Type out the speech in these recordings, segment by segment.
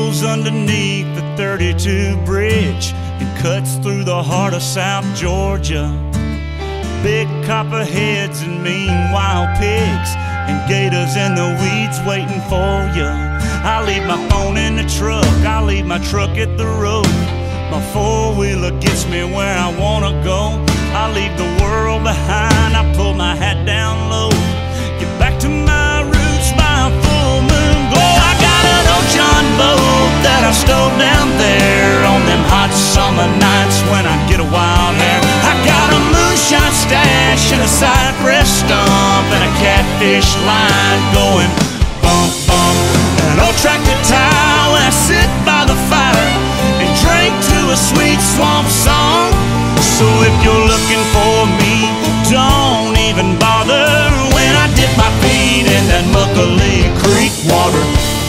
flows underneath the 32 bridge and cuts through the heart of South Georgia. Big copperheads and mean wild pigs and gators in the weeds waiting for you. I leave my phone in the truck, I leave my truck at the road. My four-wheeler gets me where I wanna go. I leave the world behind, I pull my hat down low. Get back to my roots by a full moon glow. I got an old John boat that I stole down there on them hot summer nights when I get a wild hair. I got a moonshine stash and a cypress stump and a catfish line going bump, bump. An old tractor tire when I sit by the fire and drink to a sweet swamp song. So if you're looking for me, don't even bother when I dip my feet in that Muckalee Creek water.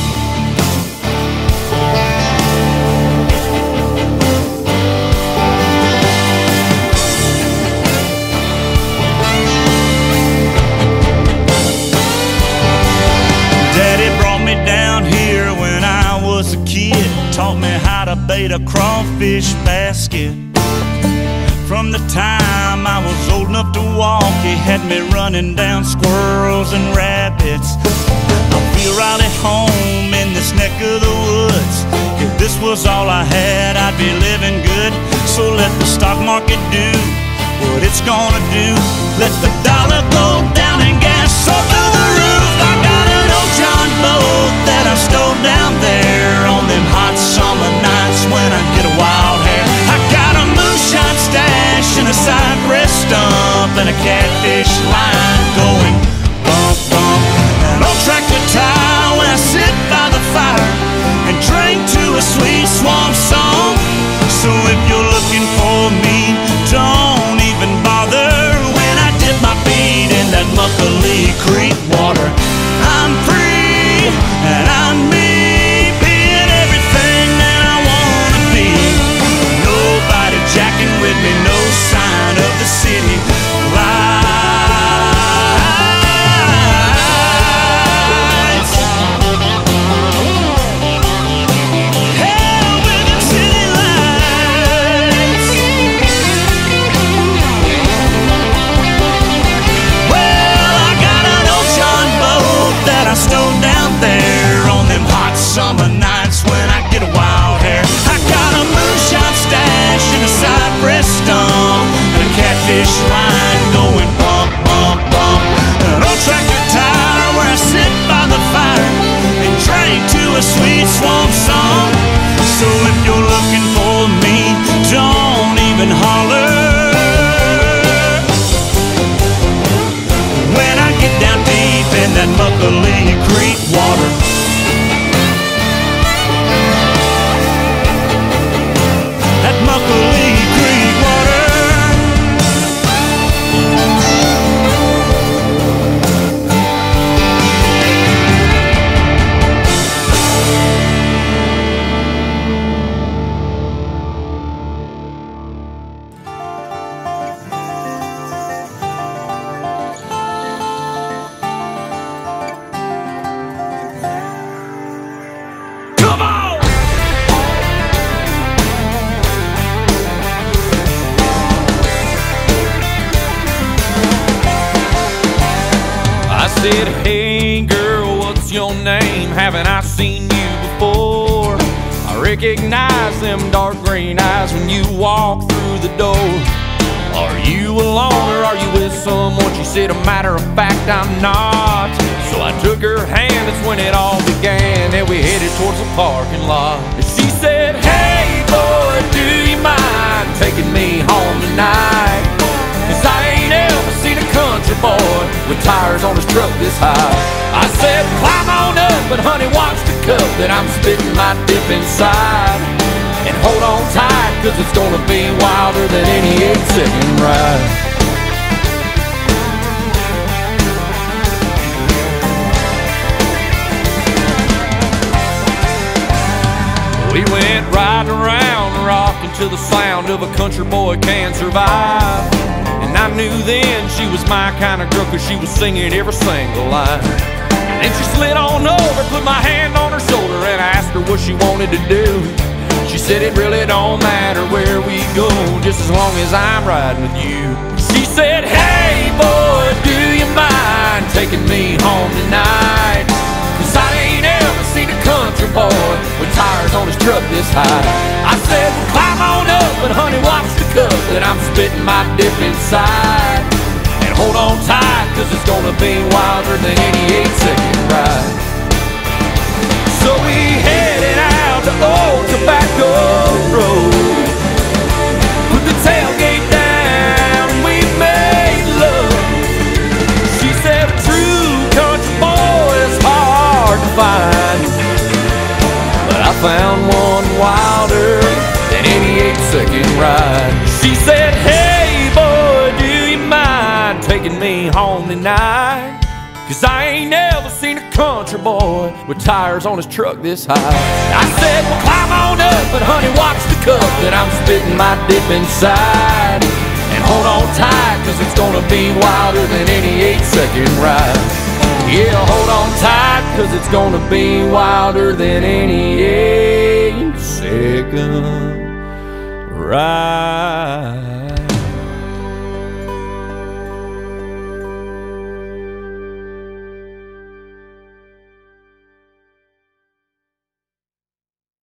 Daddy brought me down here when I was a kid, taught me how to bait a crawfish basket. From the time I was old enough to walk, he had me running down squirrels and rabbits. I feel right at home in this neck of the woods. If this was all I had, I'd be living good. So let the stock market do what it's gonna do. Let the dollar go down and gas up through the roof. I got an old John boat that I stole down there on them hot summer nights when I get a wild hair. I got a moonshine stash and a cypress stump and a catfish line going bump, bump. An old tractor tire when I sit by the fire and drink to a sweet swamp song. So if you're looking for me, don't even bother when I dip my feet in that Muckalee Creek water. I'm free and I'm me, being everything that I wanna be. Nobody jacking with me, no sign of the city lights. Hell with them city lights. Well, I got an old John boat that I stole down there on them hot summer nights when I get a wild hair. I got a moonshine stash and a cypress stump and a catfish line going bump, bump, bump. An old tractor tire where I sit by the fire and drink to a sweet swamp song. So if you're looking for me, don't even holler when I get down deep in that Muckalee Creek water. That Muckalee Creek water. Come on! I said, hey girl, what's your name? Haven't I seen you before? I recognize them dark green eyes when you walk through the door. Are you alone or are you with someone? She said, a matter of fact, I'm not. So I took her hand, that's when it all began, and we headed towards the parking lot. And she said, hey boy, do you mind taking me home tonight? 'Cause I ain't ever seen a country boy with tires on his truck this high. I said, climb on up, but honey, watch the cup that I'm spitting my dip inside. And hold on tight, 'cause it's gonna be wilder than any 8-second ride. We went riding around, rocking to the sound of a country boy can survive. And I knew then she was my kind of girl, 'cause she was singing every single line. And she slid on over, put my hand on her shoulder, and I asked her what she wanted to do. She said it really don't matter where we go, just as long as I'm riding with you. She said, hey boy, do you mind taking me home tonight? 'Cause I ain't ever seen a country boy with tires on his truck this high. I said, well, climb on up, but honey, watch the cup that I'm spitting my dip inside. And hold on tight, 'cause it's gonna be wilder than any 8-second ride. So we headed out to Old Tobacco Road, put the tailgate down and we made love. She said a true country boy is hard to find, but I found one wilder than any 8-second ride. She said, hey boy, do you mind taking me home tonight? 'Cause I ain't never seen a country boy with tires on his truck this high. I said, well, climb on up, but honey, watch the cup that I'm spitting my dip inside. And hold on tight, 'cause it's gonna be wilder than any 8-second ride. Yeah, hold on tight, 'cause it's gonna be wilder than any 8-second ride.